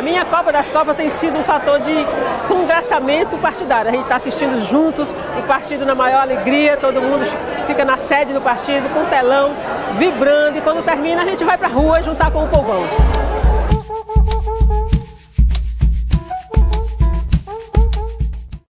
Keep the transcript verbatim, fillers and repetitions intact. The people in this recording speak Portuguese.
mim, a Copa das Copas tem sido um fator de congraçamento partidário. A gente está assistindo juntos o partido na maior alegria, todo mundo fica na sede do partido, com telão, vibrando, e quando termina a gente vai para a rua juntar com o povão.